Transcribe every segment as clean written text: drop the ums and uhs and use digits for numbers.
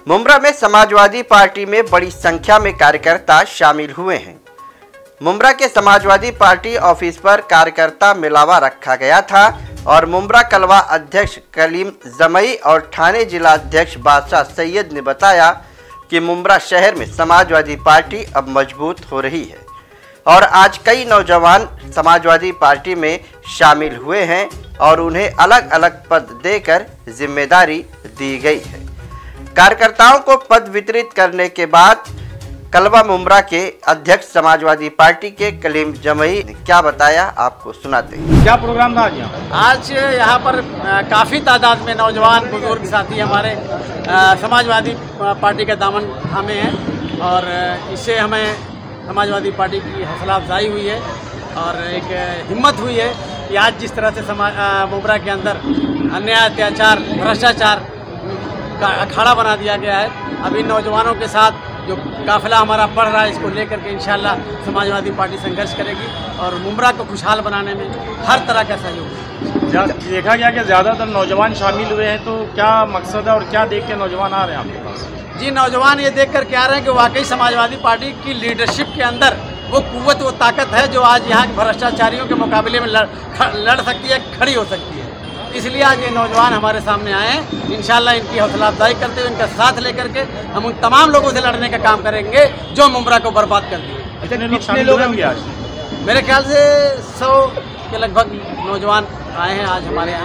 मुंब्रा में समाजवादी पार्टी में बड़ी संख्या में कार्यकर्ता शामिल हुए हैं। मुंब्रा के समाजवादी पार्टी ऑफिस पर कार्यकर्ता मिलावा रखा गया था और मुंब्रा कलवा अध्यक्ष कलीम जमई और ठाणे जिला अध्यक्ष बादशाह सैयद ने बताया कि मुंब्रा शहर में समाजवादी पार्टी अब मजबूत हो रही है और आज कई नौजवान समाजवादी पार्टी में शामिल हुए हैं और उन्हें अलग अलग पद देकर जिम्मेदारी दी गई है। कार्यकर्ताओं को पद वितरित करने के बाद कलवा मुंब्रा के अध्यक्ष समाजवादी पार्टी के कलीम जमई ने क्या बताया, आपको सुनाते हैं। क्या प्रोग्राम था आज यहाँ पर काफ़ी तादाद में नौजवान बुजुर्ग साथी हमारे समाजवादी पार्टी के दामन थामे हैं और इससे हमें समाजवादी पार्टी की हौसला अफजाई हुई है और एक हिम्मत हुई है कि आज जिस तरह से मुंब्रा के अंदर अन्याय, अत्याचार, भ्रष्टाचार का अखाड़ा बना दिया गया है, अभी नौजवानों के साथ जो काफिला हमारा बढ़ रहा है इसको लेकर के इंशाल्लाह समाजवादी पार्टी संघर्ष करेगी और मुंब्रा को खुशहाल बनाने में हर तरह का सहयोग। देखा गया कि ज़्यादातर नौजवान शामिल हुए हैं, तो क्या मकसद है और क्या देख के नौजवान आ रहे हैं आपके पास? जी, नौजवान ये देख कर के आ रहे हैं कि वाकई समाजवादी पार्टी की लीडरशिप के अंदर वो कुव्वत, वो ताकत है जो आज यहाँ के भ्रष्टाचारियों के मुकाबले में लड़ सकती है, खड़ी हो सकती है। इसलिए आज ये नौजवान हमारे सामने आए हैं। इंशाल्लाह इनकी हौसला अफजाई करते हुए इनका साथ लेकर के हम उन तमाम लोगों से लड़ने का काम करेंगे जो मुंब्रा को बर्बाद कर दिए। कितने लोग होंगे आज? मेरे ख्याल से 100 के लगभग नौजवान आए हैं आज हमारे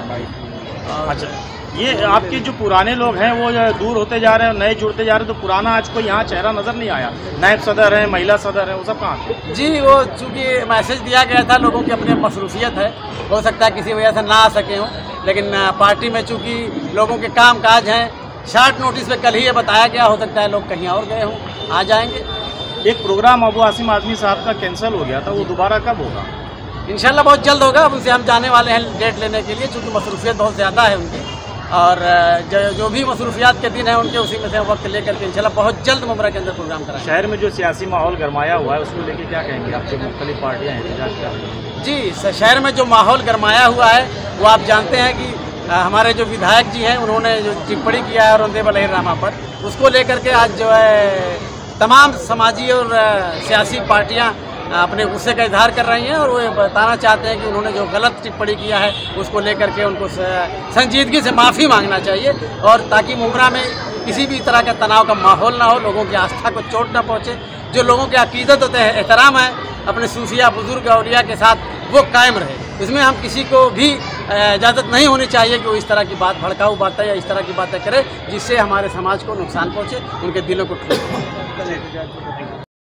यहाँ। अच्छा, ये आपके जो पुराने लोग हैं वो दूर होते जा रहे हैं, नए जुड़ते जा रहे हैं, तो पुराना आज कोई यहाँ चेहरा नज़र नहीं आया? नायब सदर है, महिला सदर है, वो सब कहाँ? जी, वो चूँकि मैसेज दिया गया था, लोगों की अपनी मसरूफियत है, हो सकता है किसी वजह से ना आ सके हों, लेकिन पार्टी में चूँकि लोगों के काम काज हैं, शॉर्ट नोटिस पे कल ही ये बताया गया, हो सकता है लोग कहीं और गए हों, आ जाएंगे। एक प्रोग्राम अबू आसिम आजमी साहब का कैंसिल हो गया था, वो दोबारा कब होगा? इंशाल्लाह बहुत जल्द होगा। अब उनसे हम जाने वाले हैं डेट लेने के लिए, चूँकि मसरूफियत बहुत ज़्यादा है उनकी और जो भी मसरूफियात के दिन है उनके, उसी में से वक्त लेकर के इंशाल्लाह बहुत जल्द मुंब्रा के अंदर प्रोग्राम कराएंगे। शहर में जो सियासी माहौल गरमाया हुआ है उसको लेके क्या कहेंगे आप? जो मुख्तलिफ पार्टियाँ एहतजाज कर रही हैं। जी, शहर में जो माहौल गरमाया हुआ है वो आप जानते हैं कि हमारे जो विधायक जी हैं उन्होंने जो टिप्पणी किया है औरंगजेब अलैहिर्रहमा पर, उसको लेकर के आज जो है तमाम समाजी और सियासी पार्टियाँ अपने गुस्से का इजहार कर रही हैं और वो बताना चाहते हैं कि उन्होंने जो गलत टिप्पणी किया है उसको लेकर के उनको संजीदगी से माफ़ी मांगना चाहिए और ताकि मुंब्रा में किसी भी तरह का तनाव का माहौल ना हो, लोगों की आस्था को चोट ना पहुँचे, जो लोगों की अकीदत होते हैं, एहतराम है अपने सूफिया बुजुर्ग औलिया के साथ, वो कायम रहे। इसमें हम किसी को भी इजाज़त नहीं होनी चाहिए कि वो इस तरह की बात, भड़काऊ बातें या इस तरह की बातें करे जिससे हमारे समाज को नुकसान पहुँचे, उनके दिलों को ठेस पहुंचे।